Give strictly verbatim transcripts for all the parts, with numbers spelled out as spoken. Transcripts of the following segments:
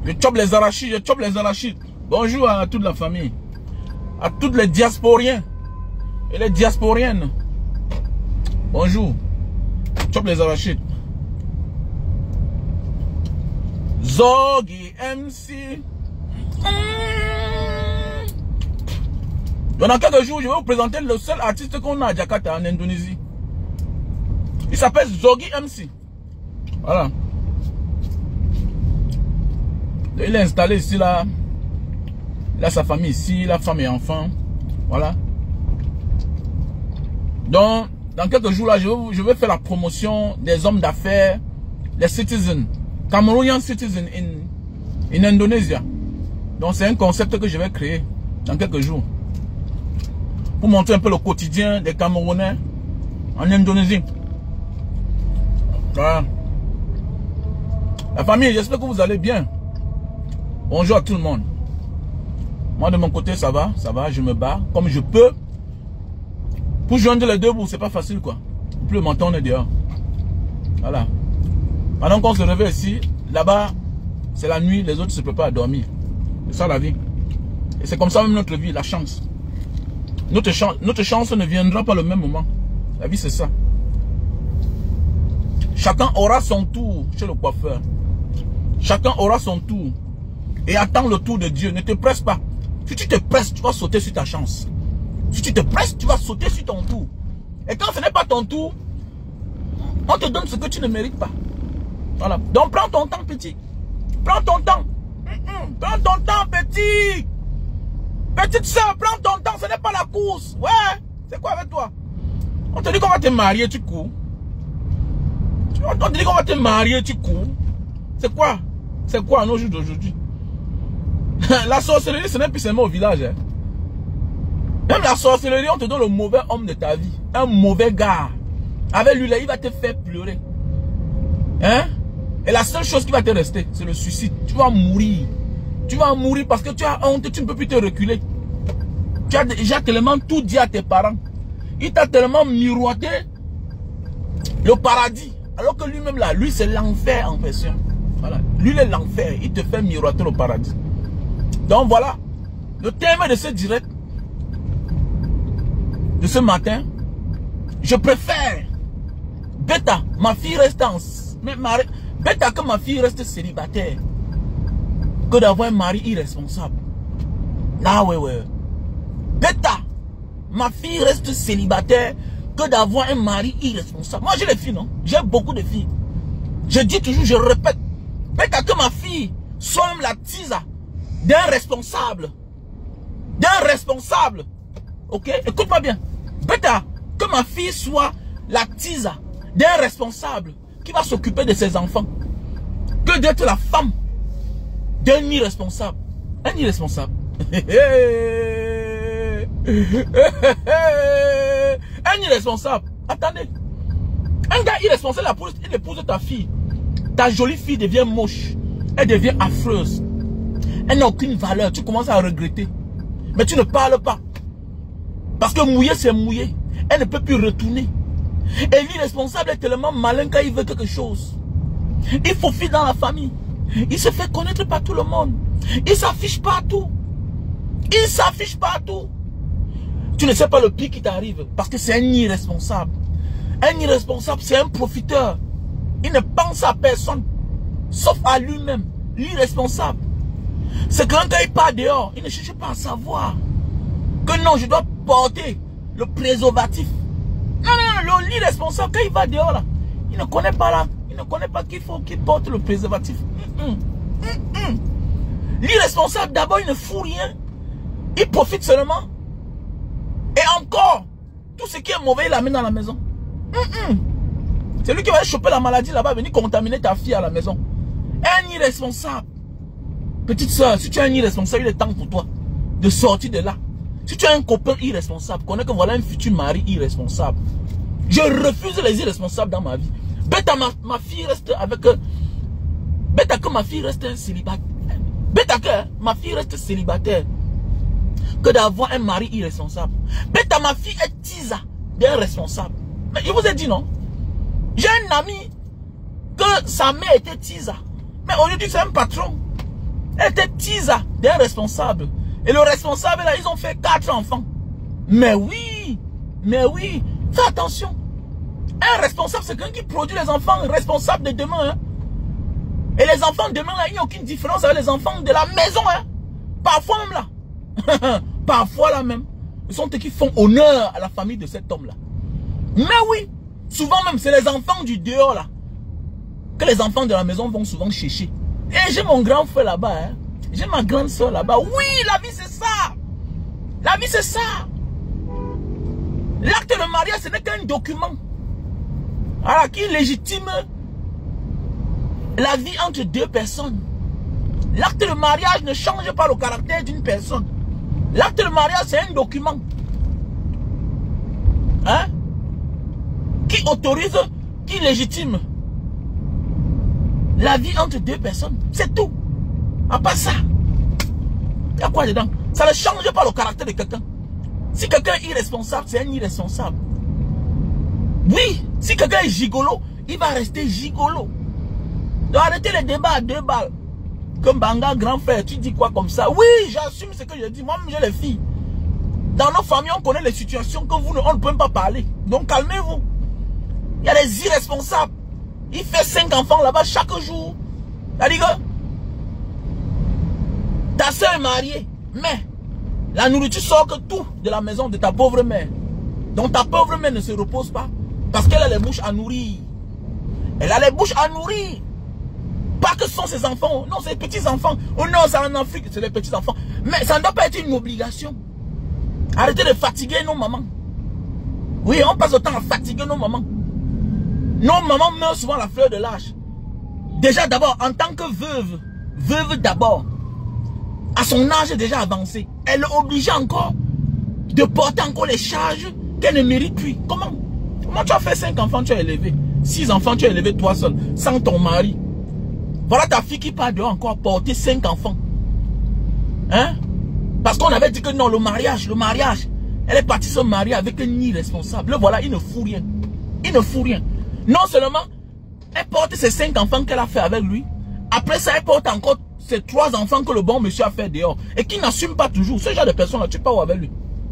Je chope les arachides, je chope les arachides. Bonjour à toute la famille. À toutes les diasporiens. Et les diasporiennes. Bonjour. Je chope les arachides. Zogi M C. Dans quelques jours, je vais vous présenter le seul artiste qu'on a à Jakarta, en Indonésie. Il s'appelle Zogi M C. Voilà. Il est installé ici, là. Il a sa famille ici, la femme et enfants. Voilà. Donc, dans quelques jours, là, je vais, je vais faire la promotion des hommes d'affaires, les citizens, Cameroonian citizens in, in Indonesia. Donc, c'est un concept que je vais créer dans quelques jours. Pour montrer un peu le quotidien des Camerounais en Indonésie. Voilà. La famille, j'espère que vous allez bien. Bonjour à tout le monde. Moi de mon côté ça va, ça va, je me bats comme je peux. Pour joindre les deux bouts, c'est pas facile quoi. Plus le menton on est dehors. Voilà. Pendant qu'on se réveille ici, là-bas, c'est la nuit, les autres se préparent à dormir. C'est ça la vie. Et c'est comme ça même notre vie, la chance. Notre chance, notre chance ne viendra pas le même moment. La vie c'est ça. Chacun aura son tour chez le coiffeur. Chacun aura son tour. Et attends le tour de Dieu. Ne te presse pas. Si tu te presses, tu vas sauter sur ta chance. Si tu te presses, tu vas sauter sur ton tour. Et quand ce n'est pas ton tour, on te donne ce que tu ne mérites pas. Voilà. Donc prends ton temps, petit. Prends ton temps. Mm-mm. Prends ton temps, petit. Petite soeur, prends ton temps. Ce n'est pas la course. Ouais. C'est quoi avec toi? On te dit qu'on va te marier, tu cours. On te dit qu'on va te marier, tu cours. C'est quoi? C'est quoi à nos jours d'aujourd'hui? La sorcellerie, ce n'est plus seulement au village. Hein. Même la sorcellerie, on te donne le mauvais homme de ta vie. Un mauvais gars. Avec lui, là, il va te faire pleurer. Hein? Et la seule chose qui va te rester, c'est le suicide. Tu vas mourir. Tu vas mourir parce que tu as honte, tu ne peux plus te reculer. Tu as déjà tellement tout dit à tes parents. Il t'a tellement miroité le paradis. Alors que lui-même, là, lui, c'est l'enfer en question. Voilà. Lui, il est l'enfer. Il te fait miroiter le paradis. Donc voilà, le thème de ce direct, de ce matin, je préfère, bêta, ma fille reste en, mais ma, bêta que ma fille reste célibataire, que d'avoir un mari irresponsable. Ah ouais, ouais. Bêta, ma fille reste célibataire, que d'avoir un mari irresponsable. Moi j'ai les filles, non? J'ai beaucoup de filles. Je dis toujours, je répète, bêta que ma fille soit la tisa d'un responsable. D'un responsable. Ok? Écoute-moi bien. Bêta, que ma fille soit la tisa d'un responsable qui va s'occuper de ses enfants. Que d'être la femme d'un irresponsable. Un irresponsable. Un irresponsable. Attendez. Un gars irresponsable, il épouse ta fille. Ta jolie fille devient moche. Elle devient affreuse. Elle n'a aucune valeur. Tu commences à regretter. Mais tu ne parles pas. Parce que mouiller, c'est mouiller. Elle ne peut plus retourner. Et l'irresponsable est tellement malin quand il veut quelque chose. Il faufile dans la famille. Il se fait connaître par tout le monde. Il s'affiche partout. Il s'affiche partout. Tu ne sais pas le pire qui t'arrive. Parce que c'est un irresponsable. Un irresponsable, c'est un profiteur. Il ne pense à personne. Sauf à lui-même. L'irresponsable. C'est quand il part dehors, il ne cherche pas à savoir que non, je dois porter le préservatif. Non, non, non, l'irresponsable, quand il va dehors là, il ne connaît pas là, il ne connaît pas qu'il faut qu'il porte le préservatif. Mm -mm. Mm -mm. L'irresponsable, d'abord, il ne fout rien. Il profite seulement. Et encore, tout ce qui est mauvais, il l'amène dans la maison. Mm -mm. C'est lui qui va choper la maladie là-bas, venir contaminer ta fille à la maison. Un irresponsable. Petite soeur, si tu es un irresponsable, il est temps pour toi de sortir de là. Si tu as un copain irresponsable, connais que voilà un futur mari irresponsable. Je refuse les irresponsables dans ma vie. Bêta, ma, ma fille reste avec... Bêta que ma fille reste un célibataire. Bêta que ma fille reste célibataire. Que d'avoir un mari irresponsable. Bêta, ma fille est tisa d'un responsable. Mais je vous ai dit non. J'ai un ami que sa mère était tisa. Mais aujourd'hui c'est un patron. Elle était tisa d'un responsable. Et le responsable, là, ils ont fait quatre enfants. Mais oui, mais oui, fais attention. Un responsable, c'est quelqu'un qui produit les enfants responsables de demain. Hein. Et les enfants de demain, là, il n'y a aucune différence avec les enfants de la maison. Hein. Parfois même là. Parfois là même. Ce sont eux qui font honneur à la famille de cet homme-là. Mais oui, souvent même, c'est les enfants du dehors là. Que les enfants de la maison vont souvent chercher. Et j'ai mon grand frère là-bas. Hein. J'ai ma grande soeur là-bas. Oui, la vie c'est ça. La vie c'est ça. L'acte de mariage, ce n'est qu'un document. Alors, qui légitime la vie entre deux personnes. L'acte de mariage ne change pas le caractère d'une personne. L'acte de mariage, c'est un document. Hein? Qui autorise, qui légitime la vie entre deux personnes. C'est tout. À part ça, il y a quoi dedans? Ça ne change pas le caractère de quelqu'un. Si quelqu'un est irresponsable, c'est un irresponsable. Oui, si quelqu'un est gigolo, il va rester gigolo. Donc arrêtez les débats à deux balles. Comme Banga, grand frère, tu dis quoi comme ça? Oui, j'assume ce que je dis. Moi-même, j'ai les filles. Dans nos familles, on connaît les situations que vous, on ne peut même pas parler. Donc calmez-vous. Il y a des irresponsables. Il fait cinq enfants là-bas chaque jour. C'est-à-dire que ta soeur est mariée, mais la nourriture sort que tout de la maison de ta pauvre mère. Donc ta pauvre mère ne se repose pas parce qu'elle a les bouches à nourrir. Elle a les bouches à nourrir. Pas que ce sont ses enfants. Non, c'est les petits-enfants. Oh non, c'est en Afrique, c'est les petits-enfants. Mais ça ne doit pas être une obligation. Arrêtez de fatiguer nos mamans. Oui, on passe le temps à fatiguer nos mamans. Nos mamans meurent souvent à la fleur de l'âge. Déjà d'abord, en tant que veuve, veuve d'abord, à son âge déjà avancé, elle est obligée encore de porter encore les charges qu'elle ne mérite plus. Comment? Comment tu as fait cinq enfants, tu as élevé? Six enfants, tu as élevé toi seul, sans ton mari. Voilà ta fille qui part dehors encore porter cinq enfants. Hein? Parce qu'on avait dit que non, le mariage, le mariage. Elle est partie se marier avec un irresponsable. Le voilà, il ne fout rien. Il ne fout rien. Non seulement, elle porte ses cinq enfants qu'elle a fait avec lui. Après ça, elle porte encore ses trois enfants que le bon monsieur a fait dehors. Et qui n'assume pas toujours. Ce genre de personnes-là, tu pars où avec lui?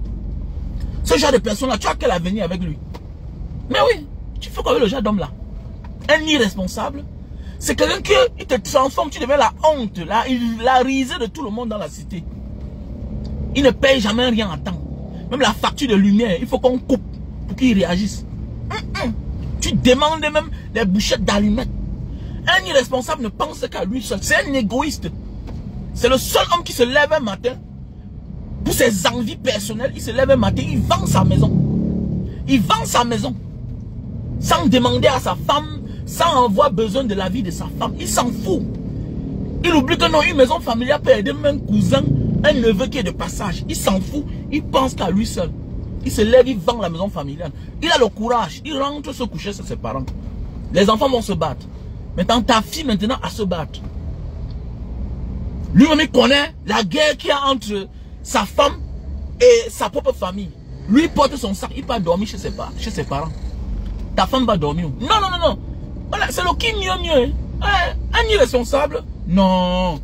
Ce genre de personnes-là, tu as quel avenir avec lui? Mais oui, tu fais quoi avec le genre d'homme-là? Un irresponsable. C'est quelqu'un qui te transforme, tu deviens la honte, la, la risée de tout le monde dans la cité. Il ne paye jamais rien à temps. Même la facture de lumière, il faut qu'on coupe pour qu'il réagisse. Hum, hum. Tu demandes même des bouchettes d'allumettes. Un irresponsable ne pense qu'à lui seul. C'est un égoïste. C'est le seul homme qui se lève un matin pour ses envies personnelles. Il se lève un matin, il vend sa maison. Il vend sa maison. Sans demander à sa femme, sans avoir besoin de la vie de sa femme. Il s'en fout. Il oublie que non, une maison familiale peut aider même un cousin, un neveu qui est de passage. Il s'en fout. Il pense qu'à lui seul. Il se lève, il vend la maison familiale. Il a le courage. Il rentre se coucher chez ses parents. Les enfants vont se battre. Maintenant, ta fille maintenant a se battre. Lui-même, il connaît la guerre qu'il y a entre sa femme et sa propre famille. Lui, il porte son sac. Il part dormir chez ses, chez ses parents. Ta femme va dormir. Non, non, non, non. Voilà, c'est le qui mieux mieux. Hein? Un irresponsable. Non.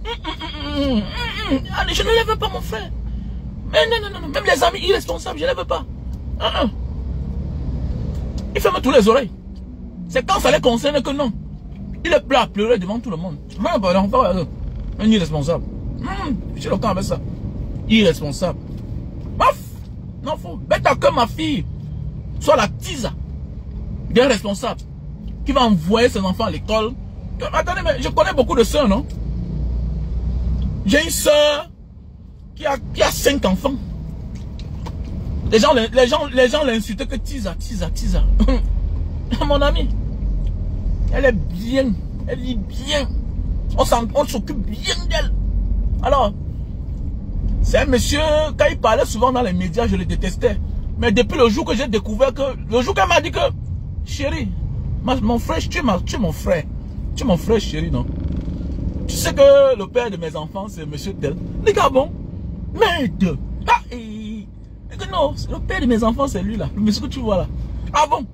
Allez, je ne lève pas mon frère. Mais non, non, non, même les amis irresponsables, je ne lève pas. Uh -uh. Il ferme tous les oreilles. C'est quand ça les concerne que non. Il est prêt à pleurer devant tout le monde. Un irresponsable. Hum, je suis le camp avec ça. Irresponsable. Paf. Non, faut. Bête à que ma fille soit la tisa d'un responsable qui va envoyer ses enfants à l'école. Attendez, mais je connais beaucoup de soeurs, non? J'ai une soeur qui a, qui a cinq enfants. Les gens, les, les gens, les gens l'insultent que tisa, tisa, tisa. Mon ami, elle est bien, elle vit bien. On s'occupe bien d'elle. Alors, c'est un monsieur, quand il parlait souvent dans les médias, je le détestais. Mais depuis le jour que j'ai découvert que, le jour qu'elle m'a dit que, chérie, ma, mon frère, tu es, ma, tu es mon frère. Tu es mon frère, chérie, non? Tu sais que le père de mes enfants, c'est monsieur tel. Les gars, bon, merde. Ah, et, et que non, le père de mes enfants, c'est lui là. Le monsieur que tu vois là. Ah bon?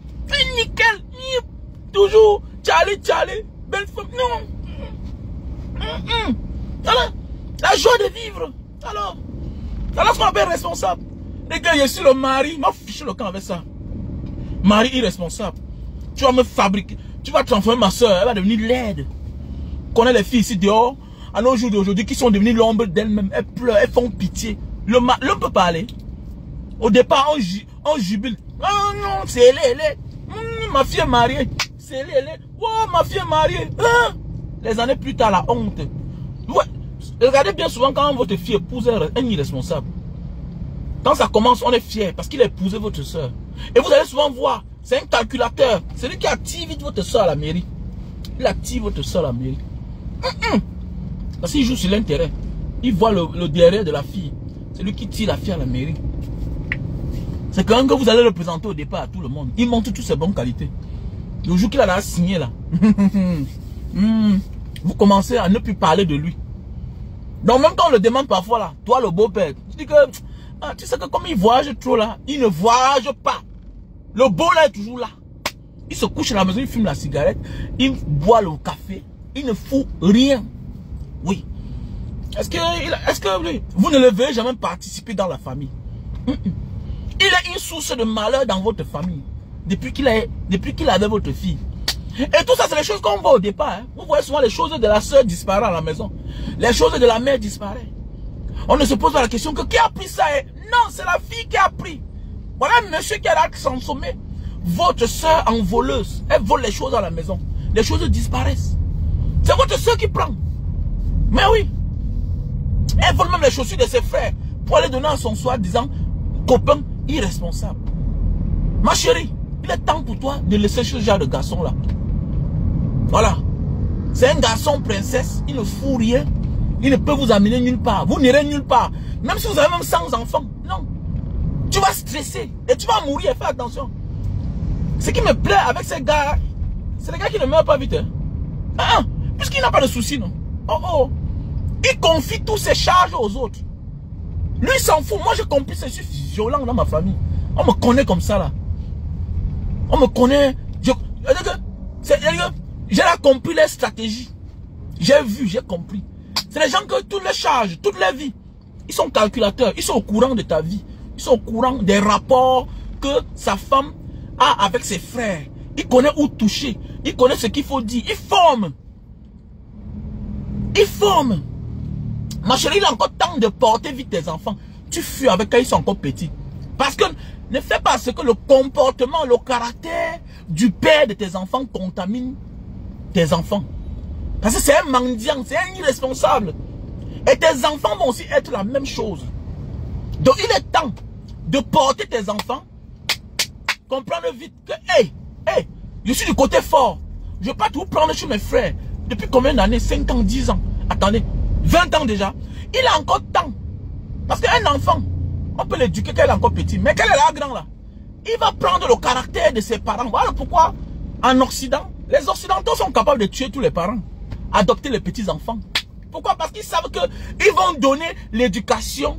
Nickel. Toujours. Charlie, Charlie. Belle femme. Non. Hum, hum. Alors, la joie de vivre. Alors, alors ce qu'on appelle responsable. Les gars, je suis le mari. M'a fiché le camp avec ça. Mari irresponsable. Tu vas me fabriquer. Tu vas transformer ma soeur. Elle va devenir laide. Connais les filles ici dehors. À nos jours d'aujourd'hui qui sont devenues l'ombre d'elles-mêmes. Elles pleurent, elles font pitié. L'homme peut parler. Au départ, on, ju on jubile. Oh non, c'est elle, elle est. Mmh, ma fille est mariée. C'est elle, elle est. Oh, ma fille est mariée. Hein? Les années plus tard, la honte. Ouais. Regardez bien souvent quand votre fille épouse un irresponsable. Quand ça commence, on est fier parce qu'il a épousé votre soeur. Et vous allez souvent voir, c'est un calculateur. C'est lui qui attire vite votre soeur à la mairie. Il attire votre soeur à la mairie. Mmh, mmh. Parce qu'il joue sur l'intérêt. Il voit le, le derrière de la fille. C'est lui qui tire la fille à la mairie. C'est quand même que vous allez le présenter au départ à tout le monde. Il montre toutes ses bonnes qualités. Le jour qu'il a signé là, mmh, vous commencez à ne plus parler de lui. Donc même quand on le demande parfois là, toi le beau-père, tu dis que, ah, tu sais que comme il voyage trop là, il ne voyage pas. Le beau là est toujours là. Il se couche à la maison, il fume la cigarette, il boit le café, il ne fout rien. Oui. Est-ce que, est-ce que vous ne le verrez jamais participer dans la famille? Il est une source de malheur dans votre famille. Depuis qu'il a, depuis qu'il avait votre fille. Et tout ça, c'est les choses qu'on voit au départ. Hein. Vous voyez souvent les choses de la soeur disparaître à la maison. Les choses de la mère disparaissent. On ne se pose pas la question que qui a pris ça? Non, c'est la fille qui a pris. Voilà un monsieur qui a transformé votre soeur en voleuse. Elle vole les choses à la maison. Les choses disparaissent. C'est votre soeur qui prend. Mais oui. Elle vole même les chaussures de ses frères pour aller donner à son soi-disant copain irresponsable. Ma chérie, il est temps pour toi de laisser ce genre de garçon là. Voilà. C'est un garçon princesse, il ne fout rien. Il ne peut vous amener nulle part. Vous n'irez nulle part. Même si vous avez même cent enfants. Non. Tu vas stresser et tu vas mourir. Fais attention. Ce qui me plaît avec ces gars, c'est les gars qui ne meurent pas vite. Hein. Ah, puisqu'il n'a pas de soucis, non. Oh oh. Il confie toutes ses charges aux autres. Lui, il s'en fout. Moi, j'ai compris, je suis violent dans ma famille. On me connaît comme ça, là. On me connaît. J'ai compris les stratégies. J'ai vu, j'ai compris. C'est les gens que toutes les charges, toutes les vies, ils sont calculateurs. Ils sont au courant de ta vie. Ils sont au courant des rapports que sa femme a avec ses frères. Il connaît où toucher. Il connaît ce qu'il faut dire. Il forme. Il forme. Ma chérie, il a encore temps de porter vite tes enfants. Tu fuis avec eux, ils sont encore petits. Parce que ne fais pas ce que le comportement, le caractère du père de tes enfants contamine tes enfants. Parce que c'est un mendiant, c'est un irresponsable. Et tes enfants vont aussi être la même chose. Donc il est temps de porter tes enfants. Comprendre vite que, hey, hey, je suis du côté fort. Je ne vais pas tout prendre chez mes frères. Depuis combien d'années? cinq ans, dix ans. Attendez, vingt ans déjà. Il a encore temps. Parce qu'un enfant, on peut l'éduquer quand il est encore petit. Mais quand il est là, grand là, il va prendre le caractère de ses parents. Voilà pourquoi, en Occident, les Occidentaux sont capables de tuer tous les parents. Adopter les petits enfants. Pourquoi? Parce qu'ils savent qu'ils vont donner l'éducation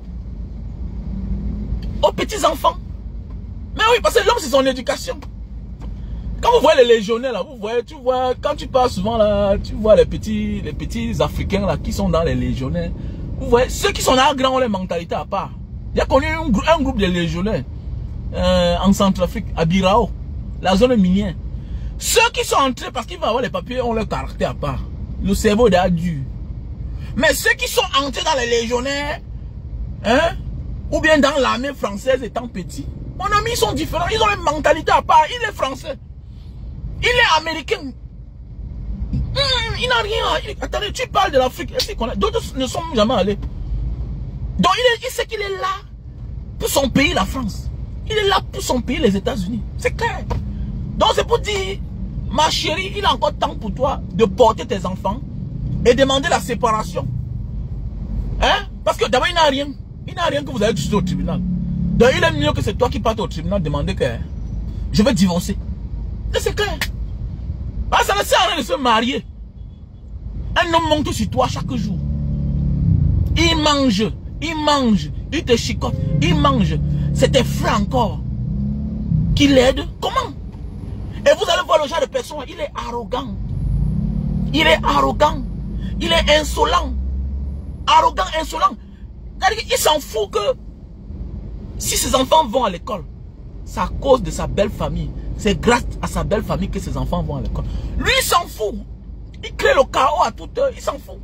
aux petits enfants. Mais oui, parce que l'homme, c'est son éducation. Quand vous voyez les légionnaires là, vous voyez, tu vois, quand tu pars souvent là, tu vois les petits, les petits Africains là qui sont dans les légionnaires. Vous voyez, ceux qui sont là, grands ont les mentalités à part. J'ai connu un, un groupe de légionnaires euh, en Centrafrique, à Birao, la zone minière. Ceux qui sont entrés parce qu'ils vont avoir les papiers ont leur caractère à part. Le cerveau est dur. Mais ceux qui sont entrés dans les légionnaires, hein, ou bien dans l'armée française étant petits, mon ami, ils sont différents. Ils ont une mentalité à part. Il est français. Il est américain. Mmh, il n'a rien. Il... Attendez, tu parles de l'Afrique. D'autres ne sont jamais allés. Donc il, est... il sait qu'il est là pour son pays, la France. Il est là pour son pays, les États-Unis. C'est clair. Donc c'est pour dire, ma chérie, il a encore temps pour toi de porter tes enfants et demander la séparation. Hein? Parce que d'abord, il n'a rien. Il n'a rien que vous allez toucher au tribunal. Donc il est mieux que c'est toi qui partes au tribunal demander que je vais divorcer. C'est clair. Ah, ça ne sert à rien de se marier. Un homme monte sur toi chaque jour. Il mange, il mange, il te chicote, il mange. C'est tes frères encore qui l'aident. Comment? Et vous allez voir le genre de personne, il est arrogant. Il est arrogant. Il est insolent. Arrogant, insolent. Il s'en fout que si ses enfants vont à l'école, c'est à cause de sa belle famille. C'est grâce à sa belle famille que ses enfants vont à l'école. Lui, il s'en fout. Il crée le chaos à toute heure. Il s'en fout.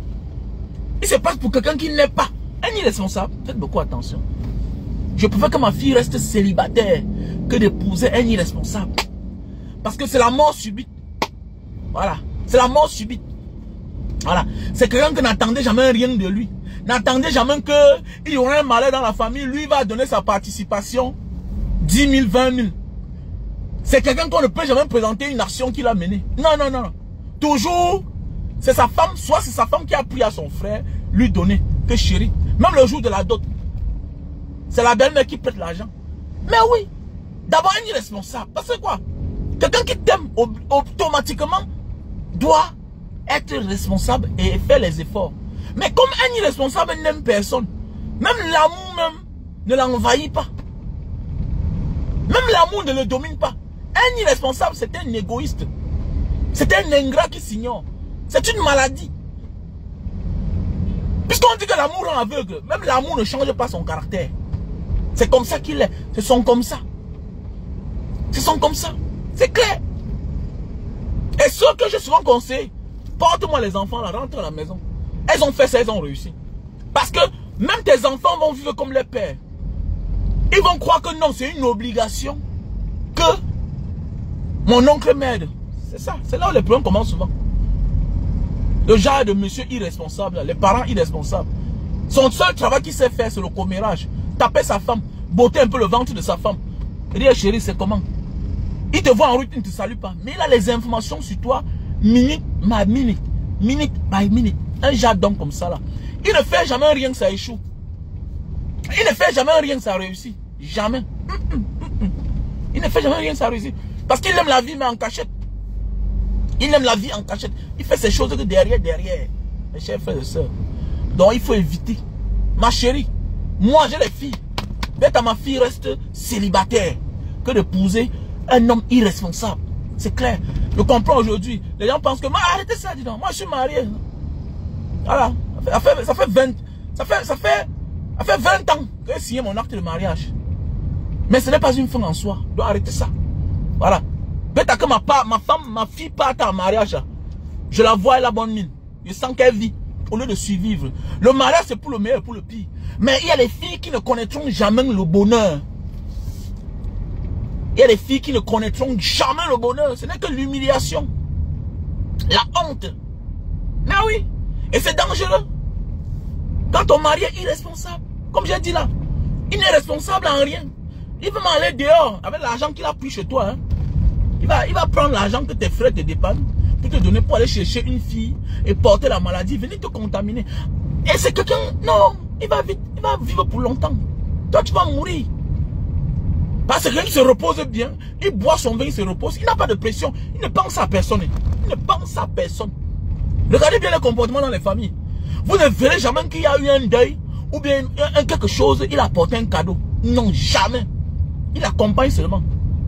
Il se passe pour quelqu'un qui n'est pas un irresponsable. Faites beaucoup attention. Je préfère que ma fille reste célibataire que d'épouser un irresponsable. Parce que c'est la mort subite. Voilà. C'est la mort subite. Voilà. C'est quelqu'un qui n'attendait jamais rien de lui. N'attendait jamais qu'il y aurait un malheur dans la famille. Lui va donner sa participation. dix mille, vingt mille. C'est quelqu'un qu'on ne peut jamais présenter une action qu'il a menée. Non, non, non. Toujours, c'est sa femme, soit c'est sa femme qui a pris à son frère, lui donner. Que chérie. Même le jour de la dot. C'est la belle-mère qui prête l'argent. Mais oui. D'abord, un irresponsable. Parce que quoi? Quelqu'un qui t'aime automatiquement doit être responsable et faire les efforts. Mais comme un irresponsable n'aime personne, même l'amour même ne l'envahit pas. Même l'amour ne le domine pas. Un irresponsable, c'est un égoïste. C'est un ingrat qui s'ignore. C'est une maladie. Puisqu'on dit que l'amour rend aveugle, même l'amour ne change pas son caractère. C'est comme ça qu'il est. Ce sont comme ça. Ce sont comme ça. C'est clair. Et ceux que j'ai souvent conseillé, porte-moi les enfants, là, rentre à la maison. Elles ont fait ça, elles ont réussi. Parce que même tes enfants vont vivre comme les pères. Ils vont croire que non, c'est une obligation. Que mon oncle m'aide. C'est ça. C'est là où les problèmes commencent souvent. Le genre de monsieur irresponsable, les parents irresponsables. Son seul travail qu'il sait faire, c'est le commérage. Taper sa femme, botter un peu le ventre de sa femme. Et dire, chérie, c'est comment? Il te voit en route, il ne te salue pas. Mais il a les informations sur toi, minute by minute, minute by minute. Un genre d'homme comme ça là. Il ne fait jamais rien que ça échoue. Il ne fait jamais rien que ça réussit. Jamais. Il ne fait jamais rien que ça réussit. Parce qu'il aime la vie mais en cachette. Il aime la vie en cachette. Il fait ces choses que derrière, derrière. Mes chers frères et sœurs. Donc il faut éviter. Ma chérie, moi j'ai les filles. Bête à ma fille reste célibataire que d'épouser un homme irresponsable. C'est clair. Je comprends aujourd'hui. Les gens pensent que, mais arrêtez ça, dis donc. Moi je suis marié. Voilà. Ça fait, ça fait vingt, ça fait, ça fait, ça fait vingt ans que j'ai signé mon acte de mariage. Mais ce n'est pas une fin en soi. Je dois arrêter ça. Voilà. Peut-être que ma, ma femme, ma fille part en mariage. Je la vois, elle a bonne mine. Je sens qu'elle vit au lieu de survivre. Le mariage, c'est pour le meilleur et pour le pire. Mais il y a les filles qui ne connaîtront jamais le bonheur. Il y a des filles qui ne connaîtront jamais le bonheur. Ce n'est que l'humiliation. La honte. Mais oui. Et c'est dangereux. Quand ton mari est irresponsable. Comme j'ai dit là. Il n'est responsable en rien. Il veut m'aller dehors avec l'argent qu'il a pris chez toi. Hein. Il, va, il va prendre l'argent que tes frères te dépannent pour te donner pour aller chercher une fille et porter la maladie. Venir te contaminer. Et c'est quelqu'un... Non. Il va, vite, il va vivre pour longtemps. Toi, tu vas mourir. Parce que quelqu'un qui se repose bien, il boit son vin, il se repose, il n'a pas de pression, il ne pense à personne. Il ne pense à personne. Regardez bien le comportement dans les familles. Vous ne verrez jamais qu'il y a eu un deuil ou bien un, un quelque chose, il a apporté un cadeau. Non, jamais. Il accompagne seulement.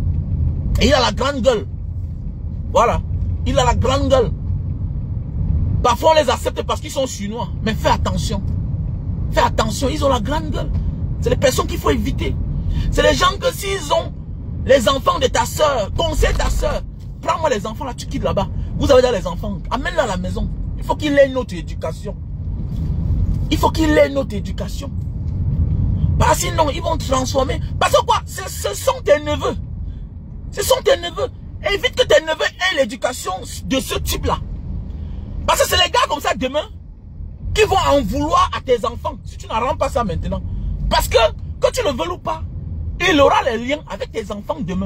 Et il a la grande gueule. Voilà. Il a la grande gueule. Parfois on les accepte parce qu'ils sont chinois. Mais fais attention. Fais attention, ils ont la grande gueule. C'est les personnes qu'il faut éviter. C'est les gens que s'ils ont les enfants de ta soeur, conseille ta soeur, prends-moi les enfants là, tu quittes là-bas. Vous avez déjà les enfants, amène-les à la maison. Il faut qu'il ait notre éducation. Il faut qu'il ait notre éducation. Parce que sinon, ils vont transformer. Parce que quoi? Ce, ce sont tes neveux. Ce sont tes neveux. Évite que tes neveux aient l'éducation de ce type-là. Parce que c'est les gars comme ça demain qui vont en vouloir à tes enfants si tu n'arranges pas ça maintenant. Parce que, que tu le veux ou pas, il aura les liens avec tes enfants demain.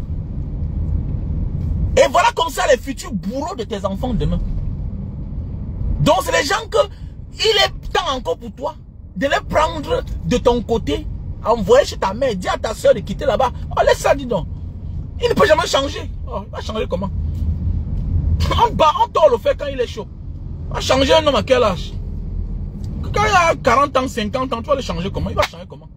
Et voilà comme ça les futurs bourreaux de tes enfants demain. Donc c'est les gens que il est temps encore pour toi de les prendre de ton côté, envoyer chez ta mère, dire à ta soeur de quitter là-bas. Oh laisse ça, dis donc. Il ne peut jamais changer. Oh, il va changer comment? On bat, on tord le fait quand il est chaud. Il va changer un homme à quel âge? Quand il a quarante ans, cinquante ans, tu vas le changer comment? Il va changer comment?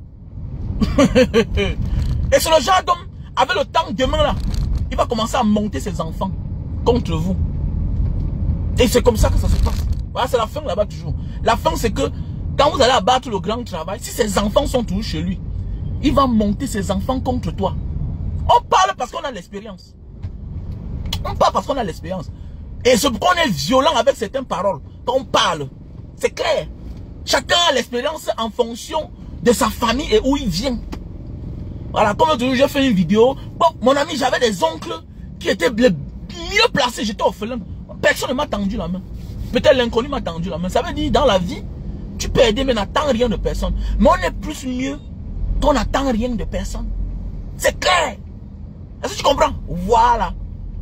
Et c'est le genre d'homme, avec le temps demain là, il va commencer à monter ses enfants contre vous. Et c'est comme ça que ça se passe. Voilà, c'est la fin là-bas toujours. La fin, c'est que quand vous allez abattre le grand travail, si ses enfants sont toujours chez lui, il va monter ses enfants contre toi. On parle parce qu'on a l'expérience. On parle parce qu'on a l'expérience. Et c'est pourquoi on est violent avec certaines paroles. Quand on parle, c'est clair. Chacun a l'expérience en fonction de sa famille et où il vient. Voilà, comme toujours, j'ai fait une vidéo. Bon, mon ami, j'avais des oncles qui étaient les mieux placés. J'étais orphelin. Personne ne m'a tendu la main. Peut-être l'inconnu m'a tendu la main. Ça veut dire, dans la vie, tu peux aider, mais n'attends rien de personne. Mais on est plus mieux qu'on n'attend rien de personne. C'est clair. Est-ce que tu comprends? Voilà.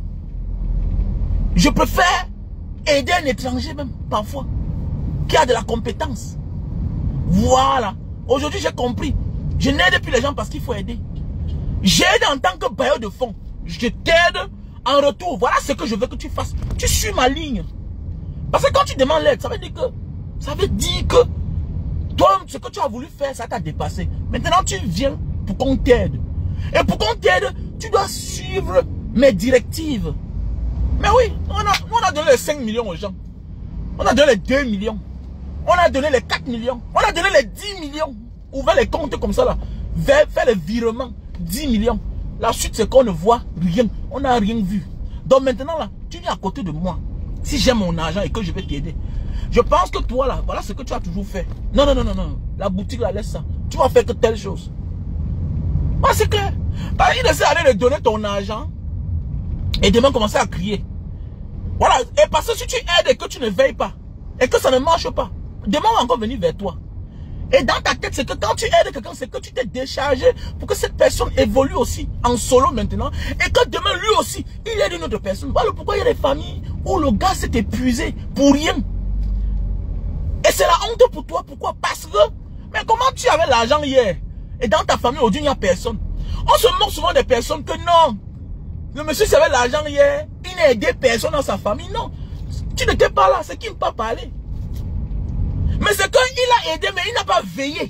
Je préfère aider un étranger même, parfois, qui a de la compétence. Voilà. Aujourd'hui, j'ai compris. Je n'aide plus les gens parce qu'il faut aider. J'aide en tant que bailleur de fonds. Je t'aide en retour. Voilà ce que je veux que tu fasses. Tu suis ma ligne. Parce que quand tu demandes l'aide, ça veut dire que ça veut dire que toi, ce que tu as voulu faire, ça t'a dépassé. Maintenant, tu viens pour qu'on t'aide. Et pour qu'on t'aide, tu dois suivre mes directives. Mais oui, on a, on a donné les cinq millions aux gens. On a donné les deux millions. On a donné les quatre millions. On a donné les dix millions. Ouvert les comptes comme ça là. Faire les virements. dix millions. La suite, c'est qu'on ne voit rien. On n'a rien vu. Donc maintenant là, tu viens à côté de moi. Si j'ai mon argent et que je vais t'aider. Je pense que toi là, voilà ce que tu as toujours fait. Non, non, non, non, non. La boutique là, laisse ça. Tu vas faire que telle chose. Ah, c'est clair. Bah, il essaie d'aller de donner ton argent. Et demain commencer à crier. Voilà. Et parce que si tu aides et que tu ne veilles pas. Et que ça ne marche pas. Demain on va encore venir vers toi. Et dans ta tête, c'est que quand tu aides quelqu'un, c'est que tu t'es déchargé pour que cette personne évolue aussi en solo maintenant. Et que demain, lui aussi, il aide une autre personne. Voilà pourquoi il y a des familles où le gars s'est épuisé pour rien. Et c'est la honte pour toi. Pourquoi? Parce que, mais comment tu avais l'argent hier? Et dans ta famille, aujourd'hui, il n'y a personne. On se moque souvent des personnes que non. Le monsieur qui avait l'argent hier, il n'a aidé personne dans sa famille. Non. Tu n'étais pas là, c'est qu'il ne peut pas parler. Mais c'est qu'il a aidé, mais il n'a pas veillé.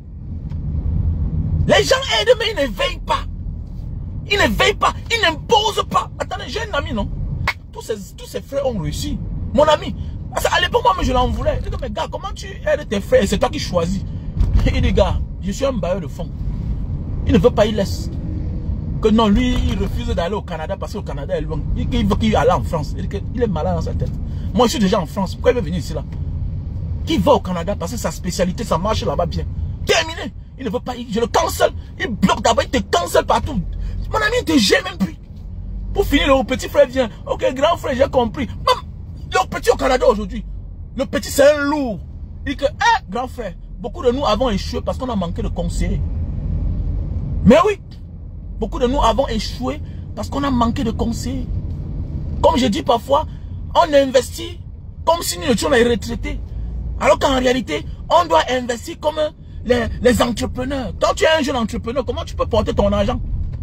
Les gens aident, mais ils ne veillent pas. Ils ne veillent pas. Ils n'imposent pas. Attendez, j'ai un ami, non? Tous ces, tous ces frères ont réussi. Mon ami, à l'époque, moi, je l'en voulais. Je dis, mais gars, comment tu aides tes frères? C'est toi qui choisis. Il dit, gars, je suis un bailleur de fonds. Il ne veut pas, il laisse. Que non, lui, il refuse d'aller au Canada parce qu'au Canada est loin. Il, il veut qu'il aille en France. Il dit qu'il est malade dans sa tête. Moi, je suis déjà en France. Pourquoi il veut venir ici, là? Qui va au Canada parce que sa spécialité, ça marche là-bas bien. Terminé. Il ne veut pas, je le cancelle. Il bloque d'abord, il te cancelle partout. Mon ami, il te gêne même plus. Pour finir, le petit frère vient. Ok, grand frère, j'ai compris. Même le petit au Canada aujourd'hui. Le petit, c'est un lourd. Il dit que, eh, grand frère, beaucoup de nous avons échoué parce qu'on a manqué de conseillers. Mais oui, beaucoup de nous avons échoué parce qu'on a manqué de conseillers. Comme je dis parfois, on investit comme si nous étions les retraités. Alors qu'en réalité, on doit investir comme les, les entrepreneurs. Quand tu es un jeune entrepreneur, comment tu peux porter ton argent?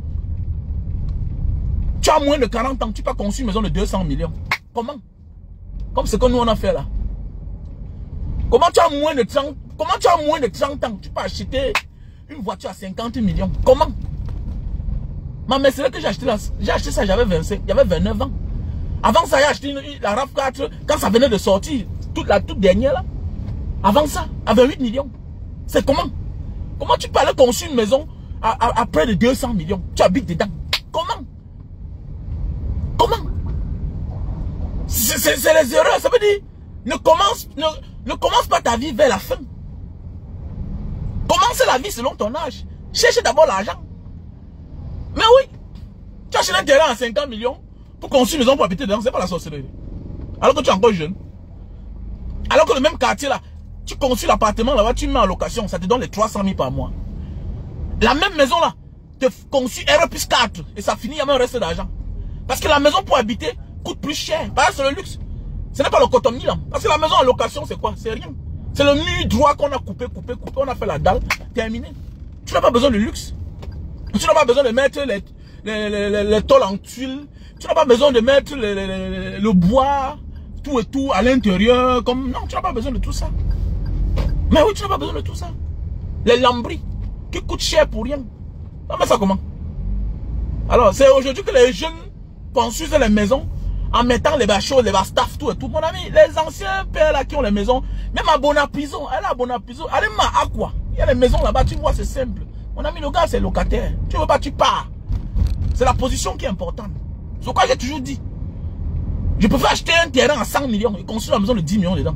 Tu as moins de quarante ans, tu peux construire une maison de deux cents millions. Comment? Comme ce que nous on a fait là. Comment tu as moins de trente, comment tu as moins de trente ans, tu peux acheter une voiture à cinquante millions. Comment? Ma Mercedes que j'ai acheté là, j'ai acheté ça, j'avais vingt-cinq, j'avais vingt-neuf ans. Avant ça, j'ai acheté une, la RAV quatre quand ça venait de sortir, toute la toute dernière là. Avant ça, à vingt-huit millions. C'est comment? Comment tu peux aller construire une maison à, à, à près de deux cents millions? Tu habites dedans. Comment? Comment? C'est les erreurs. Ça veut dire, ne commence, ne, ne commence pas ta vie vers la fin. Commence la vie selon ton âge. Cherche d'abord l'argent. Mais oui, tu achètes un terrain à cinquante millions pour construire une maison pour habiter dedans. C'est pas la sorcellerie. Alors que tu es encore jeune. Alors que le même quartier là, tu construis l'appartement là-bas, tu mets en location, ça te donne les trois cent mille par mois. La même maison là, te construis R plus quatre et ça finit, il y a même un reste d'argent. Parce que la maison pour habiter coûte plus cher. Parce que c'est le luxe. Ce n'est pas le cotonie là. Parce que la maison en location, c'est quoi? C'est rien. C'est le mur droit qu'on a coupé, coupé, coupé, on a fait la dalle, terminé. Tu n'as pas besoin de luxe. Tu n'as pas besoin de mettre les, les, les, les, les tôles en tuile. Tu n'as pas besoin de mettre les, les, les, le bois, tout et tout à l'intérieur. Comme non, tu n'as pas besoin de tout ça. Mais oui, tu n'as pas besoin de tout ça. Les lambris qui coûtent cher pour rien. On met ça comment? Alors, c'est aujourd'hui que les jeunes construisent les maisons en mettant les bachos, les staff, tout et tout. Mon ami, les anciens pères là qui ont les maisons, même à Bonapiso, elle a Bonapiso, allez à quoi? Il y a les maisons là-bas, tu vois, c'est simple. Mon ami, le gars, c'est locataire. Tu veux pas, tu pars. C'est la position qui est importante. C'est quoi j'ai toujours dit. Je peux faire acheter un terrain à cent millions et construire une maison de dix millions dedans.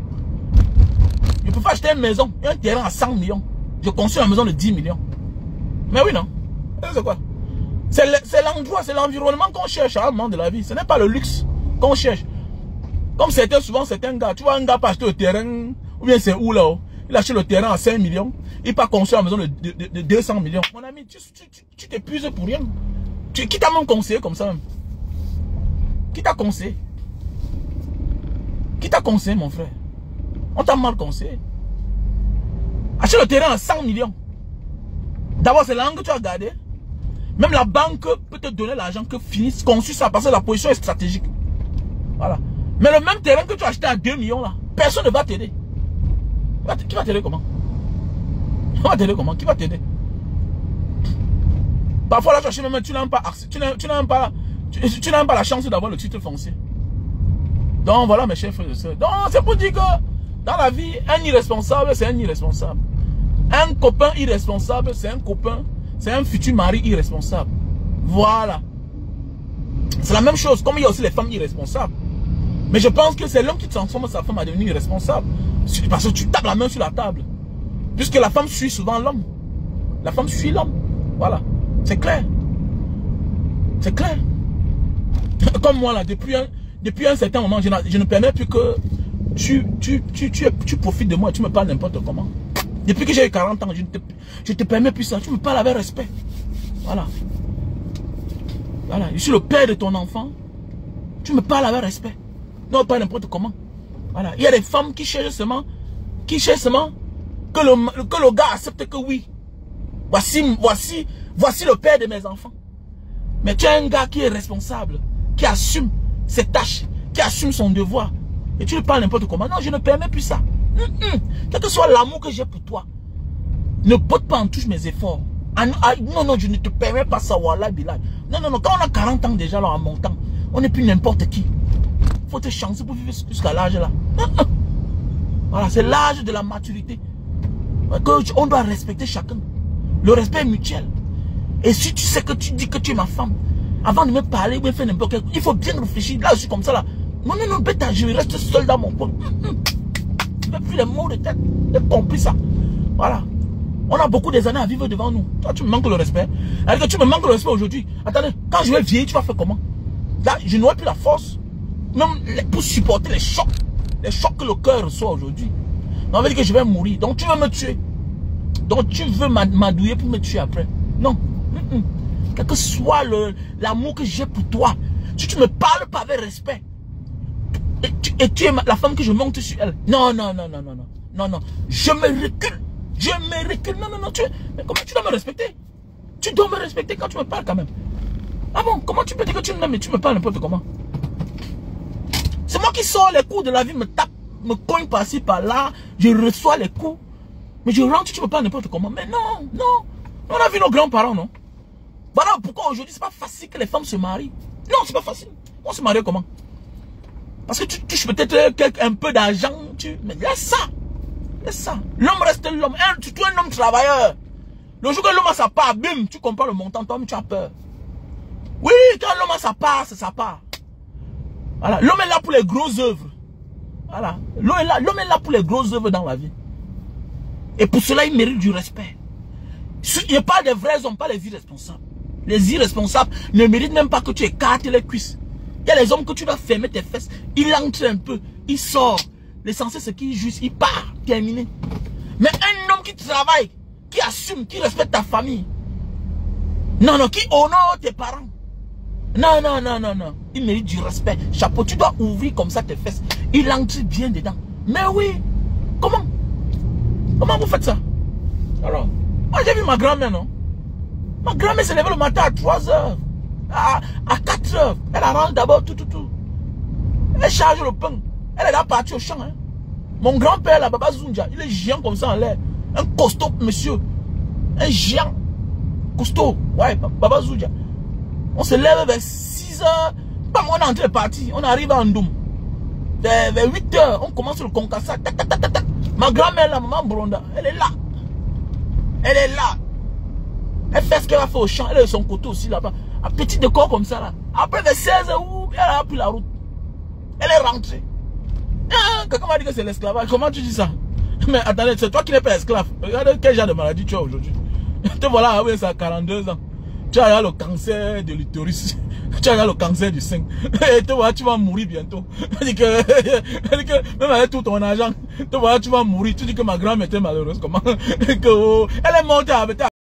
Je peux faire acheter une maison et un terrain à cent millions. Je construis une maison de dix millions. Mais oui, non. C'est quoi? C'est l'endroit, c'est l'environnement qu'on cherche à un moment de la vie. Ce n'est pas le luxe qu'on cherche. Comme c'était souvent certains gars. Tu vois, un gars peut acheter le terrain, ou bien c'est où là? Il achète le terrain à cinq millions. Il peut construire une maison de, de, de, de deux cents millions. Mon ami, tu t'épuises pour rien. Tu, qui t'a même conseillé comme ça même? Qui t'a conseillé? Qui t'a conseillé, mon frère? On t'a mal conseillé. Achète le terrain à cent millions. D'abord, c'est l'angle que tu as gardé. Même la banque peut te donner l'argent que finisse, conçu ça, parce que la position est stratégique. Voilà. Mais le même terrain que tu as acheté à deux millions là, personne ne va t'aider. Qui va t'aider comment? Qui va t'aider comment? Qui va t'aider? Parfois là, tu achètes même, tu n'as même pas, tu n'as même pas, tu, tu n'as même pas la chance d'avoir le titre foncier. Donc voilà mes chers frères et sœurs. Donc c'est pour dire que dans la vie, un irresponsable, c'est un irresponsable. Un copain irresponsable, c'est un copain. C'est un futur mari irresponsable. Voilà. C'est la même chose. Comme il y a aussi les femmes irresponsables. Mais je pense que c'est l'homme qui transforme sa femme à devenir irresponsable. Parce que tu tapes la main sur la table. Puisque la femme suit souvent l'homme. La femme suit l'homme. Voilà. C'est clair. C'est clair. Comme moi là, depuis un, depuis un certain moment, je, je ne permets plus que tu, tu, tu, tu, tu profites de moi et tu me parles n'importe comment. Depuis que j'ai eu quarante ans, je ne te, je te permets plus ça. Tu me parles avec respect. Voilà. Voilà. Je suis le père de ton enfant. Tu me parles avec respect. Non, pas n'importe comment. Voilà. Il y a des femmes qui cherchent seulement, qui cherchent seulement que le, que le gars accepte que oui. Voici, voici, voici le père de mes enfants. Mais tu as un gars qui est responsable, qui assume ses tâches, qui assume son devoir. Et tu lui parles n'importe comment. Non, je ne permets plus ça. Mm -mm. Quel que soit l'amour que j'ai pour toi, ne botte pas en touche mes efforts. Ah, ah, non, non, je ne te permets pas ça. Wallah, billah. Non, non, non. Quand on a quarante ans déjà, là, en montant, on n'est plus n'importe qui. Il faut te chancer pour vivre jusqu'à l'âge là. Voilà, c'est l'âge de la maturité. On doit respecter chacun. Le respect est mutuel. Et si tu sais que tu dis que tu es ma femme, avant de me parler ou de faire n'importe quoi, il faut bien réfléchir. Là, je suis comme ça là. Non, non, non, bête, je reste seul dans mon coin. Tu n'as plus les mots de tête. Tu as compris ça. Voilà. On a beaucoup des années à vivre devant nous. Toi, tu me manques le respect. Alors que tu me manques le respect aujourd'hui. Attendez, quand je vais vieillir, tu vas faire comment? Là, je n'aurai plus la force. Même pour supporter les chocs. Les chocs que le cœur reçoit aujourd'hui. On va dire que je vais mourir. Donc tu veux me tuer. Donc tu veux m'adouiller pour me tuer après. Non. Mm -mm. Quel que soit l'amour que j'ai pour toi. Si tu ne me parles pas avec respect. Et tu, et tu es la femme que je monte sur elle. Non, non, non, non, non, non. Non, non. Je me recule. Je me recule. Non, non, non. Tu, mais comment tu dois me respecter? Tu dois me respecter quand tu me parles quand même. Ah bon? Comment tu peux dire que tu m'aimes mais tu me parles n'importe comment? C'est moi qui sors les coups de la vie, me tape, me cogne par-ci, par-là. Je reçois les coups. Mais je rentre, tu me parles n'importe comment. Mais non, non. On a vu nos grands-parents, non? Voilà pourquoi aujourd'hui, c'est pas facile que les femmes se marient. Non, c'est pas facile. On se marie comment? Parce que tu touches peut-être un peu d'argent. Tu... Mais laisse ça. Laisse ça. L'homme reste l'homme. Tu es un homme travailleur. Le jour que l'homme a sa part, bim, tu comprends le montant, toi, mais tu as peur. Oui, quand l'homme a sa part, c'est sa part. Voilà. L'homme est là pour les grosses œuvres. Voilà. L'homme est là, l'homme est là pour les grosses œuvres dans la vie. Et pour cela, il mérite du respect. Il n'y a pas des vrais hommes, pas les irresponsables. Les irresponsables ne méritent même pas que tu écartes les cuisses. Il y a les hommes que tu dois fermer tes fesses. Il entre un peu, il sort. L'essentiel, c'est qu'il juste, il part. Terminé. Mais un homme qui travaille, qui assume, qui respecte ta famille. Non, non, qui honore tes parents. Non, non, non, non, non. Il mérite du respect. Chapeau, tu dois ouvrir comme ça tes fesses. Il entre bien dedans. Mais oui. Comment? Comment vous faites ça? Alors, moi j'ai vu ma grand-mère, non? Ma grand-mère s'est levée le matin à trois heures. À, à quatre heures. Elle arrange d'abord tout, tout, tout. Elle charge le pain. Elle est là partie au champ. Hein. Mon grand-père, là, Baba Zunja, il est géant comme ça en l'air. Un costaud, monsieur. Un géant. Costaud. Ouais, Baba Zunja. On se lève vers six heures. Comme on est en train de partir, on arrive à Ndoum. Vers, vers huit heures, on commence le Concassa. Ma grand-mère, la maman Bronda, elle est là. Elle est là. Elle fait ce qu'elle a fait au champ. Elle a son côté aussi là-bas. Un petit décor comme ça là. Après vers seize heures, elle a pris la route. Elle est rentrée. Ah, quelqu'un m'a dit que c'est l'esclavage. Comment tu dis ça? Mais attendez, c'est toi qui n'es pas esclave. Regarde quel genre de maladie tu as aujourd'hui. Te voilà, oui, ça a quarante-deux ans. Tu as le cancer de l'utérus. Tu as le cancer du sein. Et te voilà, tu vas mourir bientôt. Elle dit que, elle dit que même avec tout ton argent, te voilà, tu vas mourir. Tu dis que ma grand-mère était malheureuse. Comment? Que, elle est morte avec ta